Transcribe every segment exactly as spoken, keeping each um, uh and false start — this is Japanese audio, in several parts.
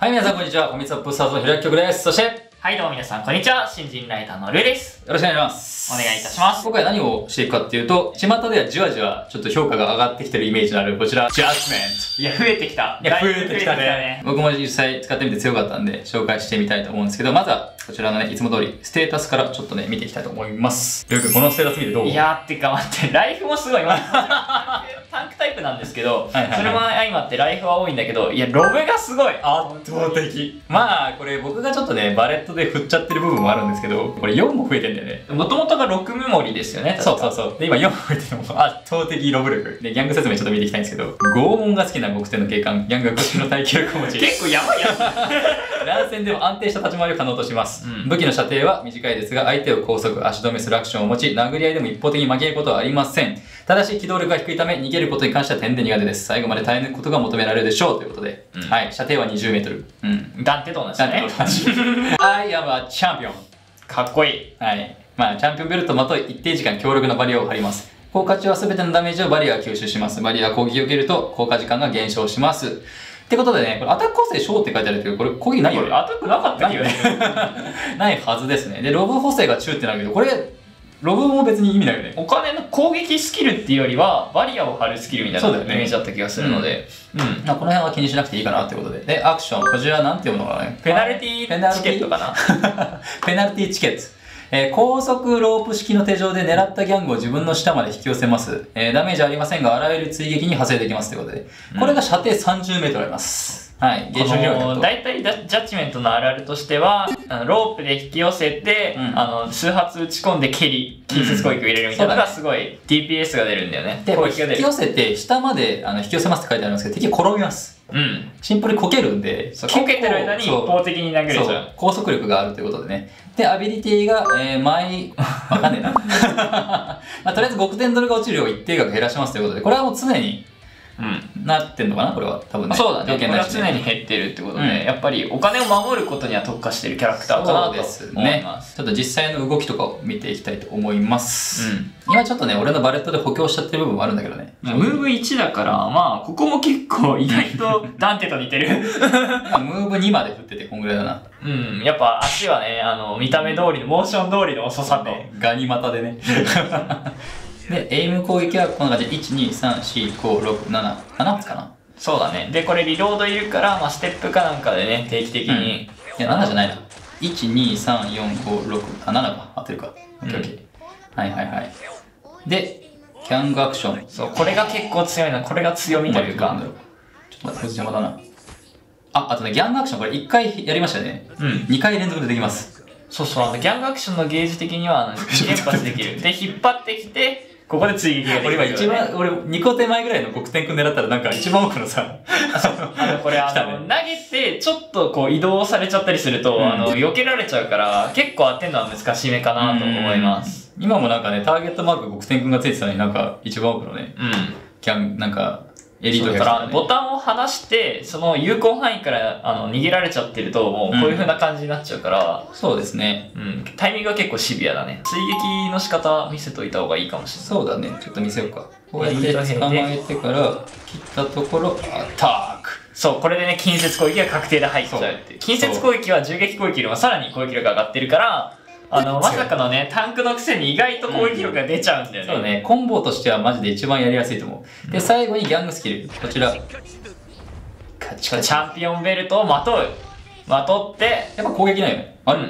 はい、皆さんこんにちは。コミッツアップスターズの平木局です。そして、 はい、どうも皆さんこんにちは。新人ライターのルーです。 よろしくお願いします。 お願いいたします。 今回何をしていくかっていうと、巷ではじわじわちょっと評価が上がってきてるイメージのあるこちら、ジャッジメント。 いや、増えてきた。 いや、増えてきたね。僕も実際使ってみて強かったんで、紹介してみたいと思うんですけど、まずはこちらのね、いつも通り、ステータスからちょっとね、見ていきたいと思います。よくこのステータス見てどう？ いやーってか待って、ライフもすごい。タンクタイプなんですけど、それも相まってライフは多いんだけど、いや、ロブがすごい圧倒的。まあ、これ僕がちょっとね、バレットで振っちゃってる部分もあるんですけど、これよんも増えてんだよね。 もともとがろくメモリですよね。 そうそうそう。で、今よんも増えてるのも圧倒的ロブ力。で、ギャング説明ちょっと見ていきたいんですけど、拷問が好きな極天の警官、ギャングが屈指の耐久力を持ち。 結構やばいやつ。 乱戦でも安定した立ち回りを可能とします。うん、武器の射程は短いですが、相手を拘束、足止めするアクションを持ち、殴り合いでも一方的に負けることはありません。ただし、機動力が低いため、逃げることに関しては点で苦手です。最後まで耐え抜くことが求められるでしょう。ということで、うん、はい、射程はにじゅうメートル。 うん。ダンテと同じね。 ダンテと同じ。I am a champion。 かっこいい。 はい。まあ、チャンピオンベルトをまとい一定時間強力なバリアを張ります。効果値は全てのダメージをバリアが吸収します。バリアが攻撃を受けると、効果時間が減少します。ってことでね、これアタック補正小って書いてあるけど、これ攻撃ないよね。 アタックなかったっけ？ ないはずですね。で、ロブ補正が中ってなるけど、これ、ロブも別に意味ないよね。 お金の攻撃スキルっていうよりは、バリアを張るスキルみたいなイメージだった気がするので、 うん。うん、この辺は気にしなくていいかなってことで。で、アクション。こちらなんて読むのかなね。 ペナルティーチケットかな。 ペナルティーチケット。えー、高速ロープ式の手錠で狙ったギャングを自分の下まで引き寄せます。えー、ダメージはありませんが、あらゆる追撃に派生できますということで。これが射程さんじゅうメートルあります。はい。 現象量大体ジャッジメントのあるあるとしては、あのロープで引き寄せて、うん、あの数発打ち込んで蹴り、近接攻撃を入れるみたいなのがすごい ディーピーエス が出るんだよね。 で、引き寄せて下まであの引き寄せますって書いてあるんですけど、敵転びます。 うん。 シンプルにこけるんで、 こけてる間に一方的に殴れちゃう。 高速力があるということでね。で、アビリティが、えー、毎、わかんねえな。まあ、とりあえず極点ドルが落ちる量を一定額減らしますということで、これはもう常に、うん、なってんのかなこれは。多分ね。 そうだね。これは常に減ってるってことで、うん、やっぱりお金を守ることには特化してるキャラクターかなと思います。そうですね。 ちょっと実際の動きとかを見ていきたいと思います。うん、今ちょっとね、俺のバレットで補強しちゃってる部分もあるんだけどね。 ムーブいちだから、まあ、ここも結構意外とダンテと似てる。 ムーブにまで振ってて、こんぐらいだな。 うん。やっぱ足はね、あの、見た目通りの、モーション通りの遅さと。 ガニ股でね。で、エイム攻撃はこんな感じで、いち、に、さん、よん、ご、ろく、なな、なな発かな。 そうだね。で、これリロードいるから、まあ、ステップかなんかでね、定期的に。うん、いや、ななじゃないな。いち、に、さん、よん、ご、ろく、あ、ななか。合ってるか。オッケーオッケー。はいはいはい。で、ギャングアクション。 そう、これが結構強いな。これが強みというか。 ちょっと待って、こいつ邪魔だな。あ、あとね、ギャングアクション、これいっかいやりましたよね。うん。にかい連続でできます。 そうそう、あの、ギャングアクションのゲージ的には、あの、に連発できる。で、引っ張ってきて、ここで追撃ができる、ね。 俺今一番、俺にこ手前ぐらいの極点くん狙ったらなんか一番多くのさ、 あの、これあの、ね、投げてちょっとこう移動されちゃったりすると、うん、あの、避けられちゃうから、結構当てるのは難しめかなと思います。 今もなんかね、ターゲットマーク極点くんがついてたのになんか一番多くのね、うん。ギャン、なんか、エリートだから、ボタンを離して、その有効範囲からあの逃げられちゃってると、もうこういう風な感じになっちゃうから、 うん、そうですね。 うん。タイミングが結構シビアだね。追撃の仕方見せといた方がいいかもしれない。 そうだね。ちょっと見せようか。こうやって捕まえてから、切ったところ、アタック。 そう、これでね、近接攻撃が確定で入っちゃうっていう。近接攻撃は銃撃攻撃よりもさらに攻撃力が上がってるから、あの、まさかのね、タンクのくせに意外と攻撃力が出ちゃうんだよね。 うん、そうね、コンボとしてはマジで一番やりやすいと思う。で、最後にギャングスキル。こちら。 カチカチ。チャンピオンベルトをまとう。まとって。 やっぱ攻撃ないよね。ある、うん、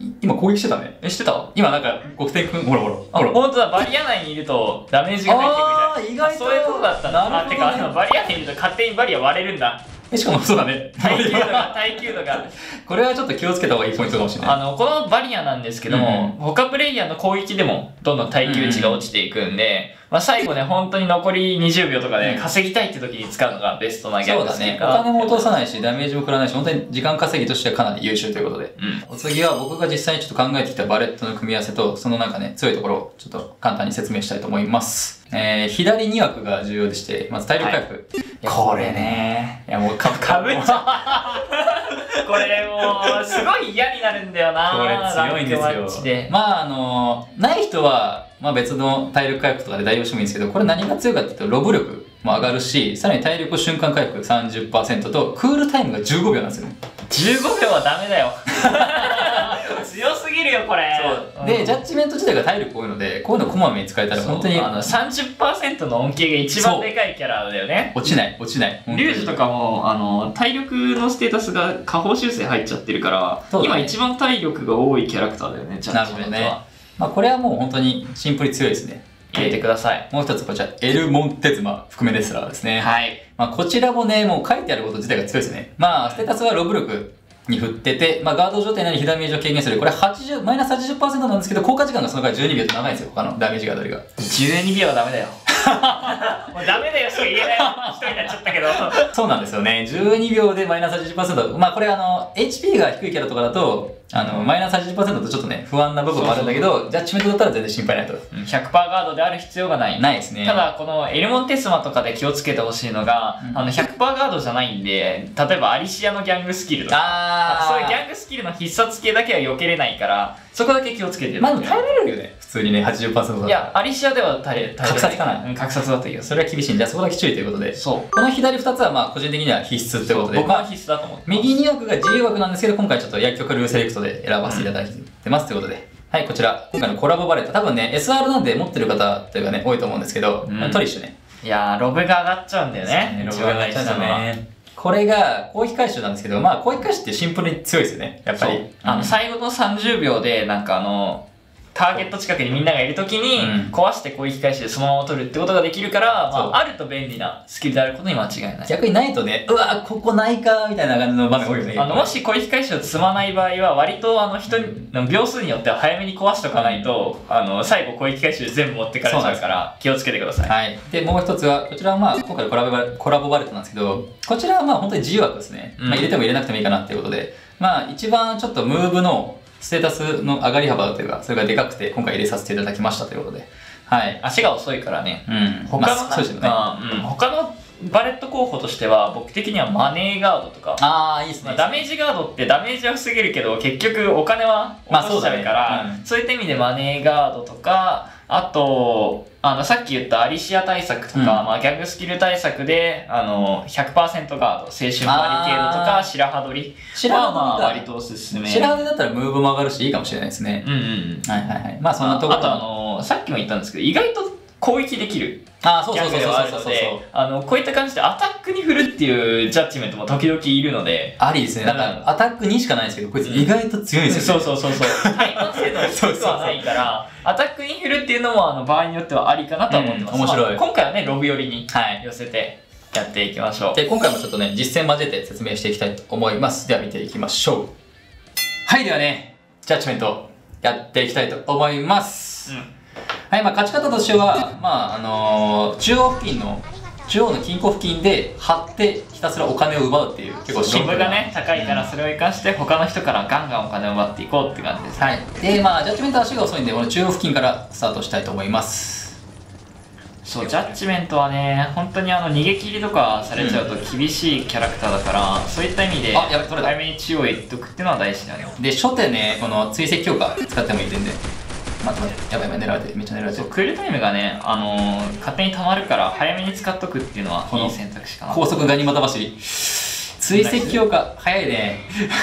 今攻撃してたね。 え、してた？ 今なんか、極点くん、ほらほら。 あ、ほんとだ、バリア内にいるとダメージが入ってくるみたいな。あー、意外と。そういうことだったんだ。なるほどね。あ、てか、バリア内にいると勝手にバリア割れるんだ。 しかもそうだね。 耐久度が、耐久度が。 これはちょっと気をつけた方がいいポイントかもしれない。 あの、このバリアなんですけども、うん、他プレイヤーの攻撃でもどんどん耐久値が落ちていくんで、うん、まあ最後ね、本当に残りにじゅうびょうとかで稼ぎたいって時に使うのがベストなギャグですね。 そうだね。お金も落とさないし、ダメージも食らわないし、本当に時間稼ぎとしてはかなり優秀ということで。うん、お次は僕が実際にちょっと考えてきたバレットの組み合わせと、そのなんかね、強いところをちょっと簡単に説明したいと思います。えー、左に枠が重要でして、まず体力回復。 はい、これねいやもうか、かぶっちゃう。これもう、すごい嫌になるんだよな。 これ強いんですよ。まああのー、ない人は、まあ別の体力回復とかで代用してもいいんですけど、これ何が強いかっていうと、ロブ力。 も上がるし、さらに体力瞬間回復 さんじゅっパーセント と、クールタイムがじゅうごびょうなんですよね。 じゅうごびょうはダメだよ。強すぎるよこれ。 そうで、ジャッジメント自体が体力多いので、こういうのこまめに使えたら本当にあの さんじゅっパーセント の恩恵が一番でかいキャラだよね。 落ちない落ちない。 リュウジとかもあの体力のステータスが下方修正入っちゃってるから、ね、今一番体力が多いキャラクターだよね、ジャッジメントは。ね、 まあこれはもう本当にシンプルに強いですね。 入れてください。 もう一つこちら、エルモンテズマ含めレスラーですね。 はい。 まあこちらもね、もう書いてあること自体が強いですね。まあステータスはロブ力に振ってて、まあガード状態なり被ダメージを軽減する。これはちじゅう、マイナス はちじゅっパーセント なんですけど、効果時間がその回じゅうにびょうと長いんですよ。他のダメージガードよりが。 じゅうにびょうはダメだよ。もうダメだよしか言えない人になっちゃったけど。 そうなんですよね。じゅうにびょうでマイナス はちじゅっパーセント。まあこれあの、エイチピー が低いキャラとかだと、あの、マイナス はちじゅっパーセント とちょっとね、不安な部分もあるんだけど、ジャッジメントだったら全然心配ないと。 ひゃくパーセント ガードである必要がない。 ないですね。 ただ、このエルモンテスマとかで気をつけてほしいのが、うん、あの、ひゃくパーセント ガードじゃないんで、例えばアリシアのギャングスキルとか、あそういうギャングスキルの必殺系だけは避けれないから、そこだけ気をつけてる。 まあでも耐えられるよね。普通にね、はちじゅっパーセント だったら。 いや、アリシアでは耐えれる。 格殺かな。 うん、格殺だったけど。 それは厳しいんで、じゃあそこだけ注意ということで。 そう。 この左ふたつはまあ個人的には必須ってことで。 僕は必須だと思って。 右に枠が自由枠なんですけど、今回ちょっと薬局ルーセレクトで選ばせていただいてますということで。はい、こちら、今回のコラボバレット。多分ね、エスアール なんで持ってる方というかね、多いと思うんですけど、うん、トリッシュね。 いやー、ロブが上がっちゃうんだよね。 ロブが上がっちゃうんだよね。これが、攻撃回収なんですけど、まあ、攻撃回収ってシンプルに強いですよね、やっぱり。 あの、最後のさんじゅうびょうで、なんかあの、ターゲット近くにみんながいるときに、壊して攻撃回収でそのまま取るってことができるから、まあ、あると便利なスキルであることに間違いない。 逆にないとね、うわここないかみたいな感じの場面多いよね。 あの、もし攻撃回収を積まない場合は、割とあの、人の秒数によっては早めに壊しとかないと、あの、最後攻撃回収で全部持ってかれちゃうから、気をつけてください。 はい。で、もう一つは、こちらはまあ、今回コラボバコラボバレットなんですけど、こちらはまあ、本当に自由枠ですね。うん、まあ、入れても入れなくてもいいかなっていうことで、まあ、一番ちょっとムーブの、ステータスの上がり幅というか、それがでかくて、今回入れさせていただきましたということで。はい。 足が遅いからね。 うん。 他の、 まあ、そうですよね。 うん。他のバレット候補としては、僕的にはマネーガードとか。 ああ、いいですね。 ダメージガードってダメージは防げるけど、結局お金は落としちゃうから、まあそうだね、うん、そういった意味でマネーガードとか、あと、あの、さっき言ったアリシア対策とか、うん、まあギャグスキル対策で、あの、ひゃくパーセント ガード、青春バリケードとか、白羽取りは、まあ割とおすすめ。 白羽だったらムーブも上がるし、いいかもしれないですね。 うんうん。 はいはいはい。まあそんなところ。 あとあの、さっきも言ったんですけど、意外と攻撃できる。 ああ、そうそうそうそうそうそう。 あの、こういった感じでアタックに振るっていうジャッジメントも時々いるので。 ありですね。なんか、アタックにしかないんですけど、こいつ意外と強いんですよね。 そうそうそうそう。対抗性の低くはないから、アタックに振るっていうのも、あの、場合によってはありかなと思ってます。 面白い。 今回はね、ロブ寄りに寄せてやっていきましょう。 で、今回もちょっとね、実践交えて説明していきたいと思います。では見ていきましょう。はい、ではね、ジャッジメントやっていきたいと思います。うん。はい、まあ勝ち方としては、まああのー、中央付近の、中央の金庫付近で張ってひたすらお金を奪うっていう結構シンプルがね、高いからそれを生かして他の人からガンガンお金を奪っていこうって感じです。 はい。で、まあジャッジメントは足が遅いんで、この中央付近からスタートしたいと思います。 そう、ジャッジメントはね、本当にあの逃げ切りとかされちゃうと厳しいキャラクターだから、うん、そういった意味で、 あ、やばい、取れた。 早めに中央へ行っとくっていうのは大事だよ。 で、初手ね、この追跡強化使ってもいいんで、待って待って、やばいやばい、狙われてる、めっちゃ狙われてる。 クールタイムがね、あのー、勝手に溜まるから早めに使っとくっていうのはいい選択肢かな。 高速ガニ股走り。追跡強化、早いね。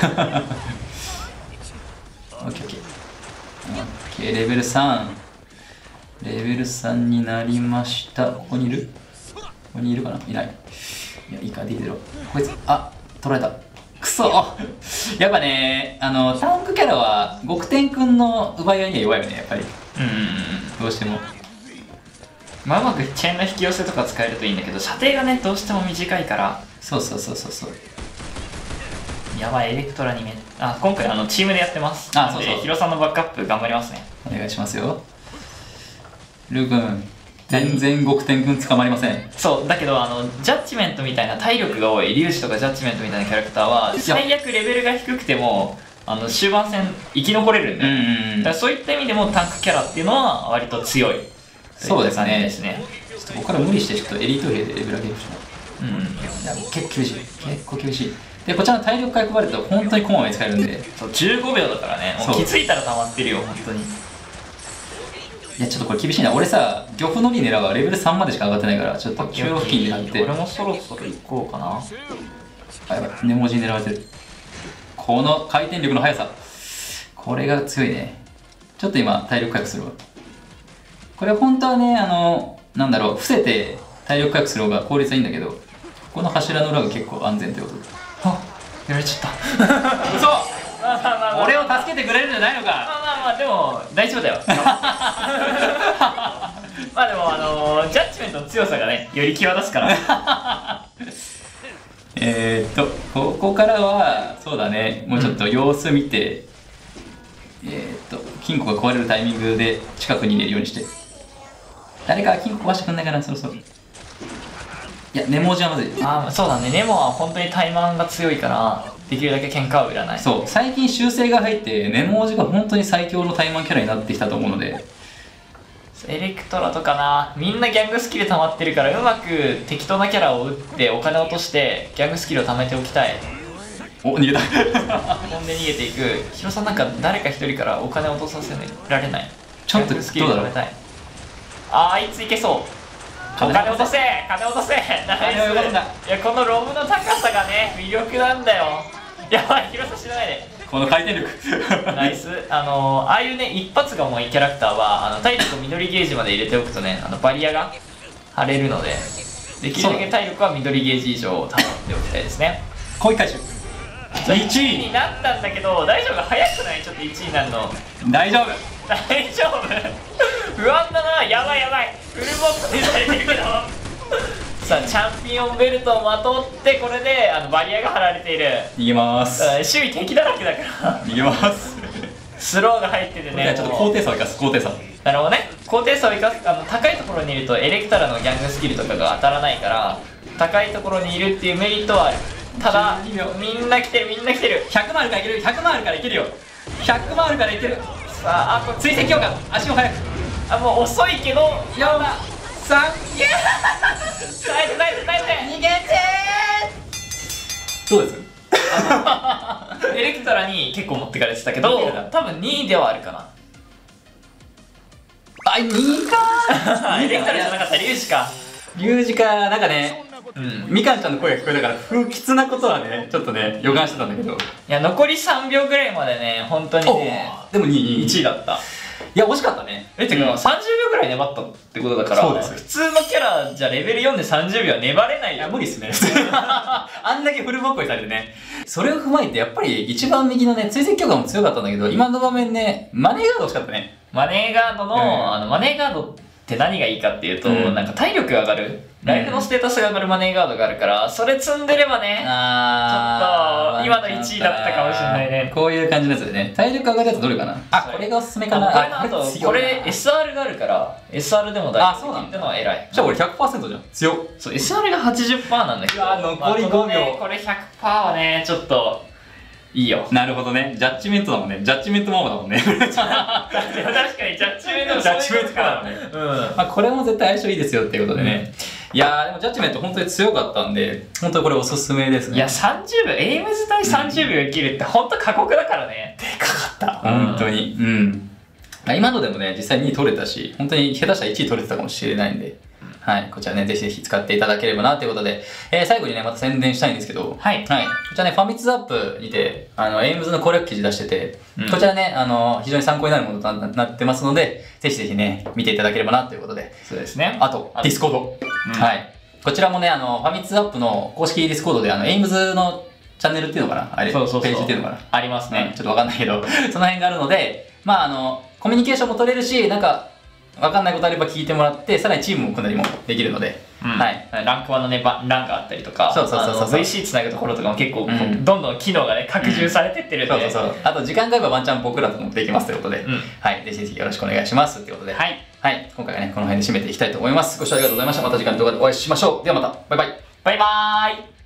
オッケーオッケー。オッケー、レベルさん。レベルさんになりました。ここにいるここにいるかないない。いや、いいか、ディーゼロ。こいつ、あ、取られた。くそやっぱね、あの、タンクキャラは、極天くんの奪い合いには弱いよね、やっぱり。 うんうんうん。 どうしても。 まあ、うまくチェーンの引き寄せとか使えるといいんだけど、射程がね、どうしても短いから。 そうそうそうそうそう。 やばい、エレクトラにめ、あ、今回あの、チームでやってます。 あ、そうそう。 ヒロさんのバックアップ頑張りますね。 お願いしますよ。ルー君。全然極天君捕まりません。 そうだけどあのジャッジメントみたいな体力が多いリュウジとかジャッジメントみたいなキャラクターは最悪レベルが低くてもあの終盤戦生き残れるんで、うんうんうん、だからそういった意味でもタンクキャラっていうのは割と強い。 そうですね。 ですね。 ちょっとここから無理してちょっとエリート兵でレベル上げるしな。うん、うん、いや結構厳しい結構厳しい。でこちらの体力回復バレット本当にこまめに使えるんで。 そうじゅうごびょうだからね。もう気づいたら溜まってるよ本当に。 いやちょっとこれ厳しいな。俺さ漁夫の利狙うはレベルさんまでしか上がってないから、ちょっと中央付近で張って。 俺もそろそろ行こうかな。 あ、やばい、根文字に狙われてる。この回転力の速さ、これが強いね。ちょっと今体力回復するわ。これ本当はね、あのなんだろう、伏せて体力回復する方が効率はいいんだけど、この柱の裏が結構安全ということで。 あ、やられちゃった嘘まあまあまあ、まあ、 俺を助けてくれるんじゃないのか。 まあまあまあ、でも大丈夫だよまあでもあのー、ジャッジメントの強さがねより際立つからえっとここからはそうだね、もうちょっと様子見て、うん、えっと金庫が壊れるタイミングで近くに入れるようにして。誰か金庫壊してくんないかな、そろそろ。いや、ネモジはまずい。 ああ、そうだね。ネモは本当に怠慢が強いからできるだけ喧嘩を売らない。 そう、最近修正が入ってネモジが本当に最強の怠慢キャラになってきたと思うので。 エレクトラとかな、みんなギャングスキル溜まってるから、うまく適当なキャラを打ってお金を落としてギャングスキルを貯めておきたい。 お、逃げたほんで逃げていく。ヒロさんなんか誰か一人からお金を落とさせられない。 ちょっとギャングスキル貯めたい。あー、あいついけそう。お金落とせ金落とせナイス。いや、このロブの高さがね魅力なんだよ。やばい、ヒロさん死なないで。 この回転力ナイス。あのー、ああいうね一発が重いキャラクターはあの体力を緑ゲージまで入れておくとね、あのバリアが張れるので、できるだけ体力は緑ゲージ以上保っておきたいですね。 攻撃回収いちいになったんだけど大丈夫？早くない？ちょっといちいになるの。 大丈夫大丈夫不安だな。やばいやばい、フルボックスにされてるけどさあチャンピオンベルトをまとってこれであのバリアが張られている。 逃げます。 周囲敵だらけだから逃げますスローが入っててね、 ちょっと高低差を生かす。高低差、 なるほどね。高低差を生かす。あの高いところにいるとエレクタラのギャングスキルとかが当たらないから高いところにいるっていうメリットはある。ただみんな来てるみんな来てる。 ひゃくまんあるからいける。ひゃくまんあるからいけるよ。ひゃくまんあるからいける。 さあ、あと追跡強化、足も速く。 あ、もう遅いけどよんさんいや耐えて耐えて耐えて逃げてどうですーエレクトラに結構持ってかれてたけど多分にいではあるかな。 あ、にいかエレクトラじゃなかった。リュウジか。 リュウジか。なんかね、 うん、 みかんちゃんの声が聞こえたから不吉なことはねちょっとね予感してたんだけど、いや残りさんびょうぐらいまでね本当にね、 でもにい、 いちいだった。 いや惜しかったね。 えってか、うん、さんじゅうびょうぐらい粘ったってことだから、 そうです。 普通のキャラじゃレベルよんでさんじゅうびょうは粘れないよ。 いや無理っすねあんだけフルボッコにされてね。それを踏まえてやっぱり一番右のね追跡強化も強かったんだけど、今の場面ねマネーガード惜しかったね。 マネーガードの、 うん、 あのマネーガードって何がいいかっていうと、うん、なんか体力が上がる、ライフのステータスが上がるマネーガードがあるから、それ積んでればね、 あちょっと今のいちいだったかもしれないね。 こういう感じのやつでね、体力上がるやつどれかな。あ、これがおすすめかな。 これのあとこれ エスアール があるから、 エスアール でも大丈夫ってのは偉い。 じゃあ俺 ひゃくパーセント じゃん。強っ。 そう エスアール が はちじゅっパーセント なんだけど、 残りごびょう、 これ ひゃくパーセント はねちょっといいよ。 なるほどね。ジャッジメントだもんね。ジャッジメントママだもんね。確かにジャッジメントジャッジメントママだもんね。うん。まあこれも絶対相性いいですよっていうことでね。いやーでもジャッジメント本当に強かったんで、本当にこれおすすめですね。 いやさんじゅうびょう、エイムズ対さんじゅうびょう生きるって本当過酷だからね。 でかかった。本当に。うん。今のでもね実際にい取れたし、本当に下手したらいちい取れてたかもしれないんで。はい、こちらね、ぜひぜひ使っていただければなということで、えー、最後にね、また宣伝したいんですけど、 はい。 はい。こちらね、ファミツアップにて、あの、エイムズの攻略記事出してて、うん、こちらね、あの、非常に参考になるものとなってますので、ぜひぜひね、見ていただければなということで。 そうですね。 あと、ディスコード。うん、はい。こちらもね、あの、ファミツアップの公式ディスコードで、あの、エイムズのチャンネルっていうのかなあれ、 そうそうそう、 ページっていうのかなありますね、 うん。ちょっとわかんないけど、その辺があるので、まあ、あの、コミュニケーションも取れるし、なんか、わかんないことあれば聞いてもらって、さらにチームも組んだりもできるので、 うん、はい。ランクワンのね、ランがあったりとか、 そうそうそうそう、 ブイシー つなぐところとかも結構、うん、どんどん機能がね、拡充されてってるんで、うん、そうそうそう。あと、時間があればワンチャン僕らともできますということで、うん、はい。ぜひぜひよろしくお願いしますということで、はい。はい。今回はね、この辺で締めていきたいと思います。ご視聴ありがとうございました。また次回の動画でお会いしましょう。ではまた、バイバイ。 バイバーイ。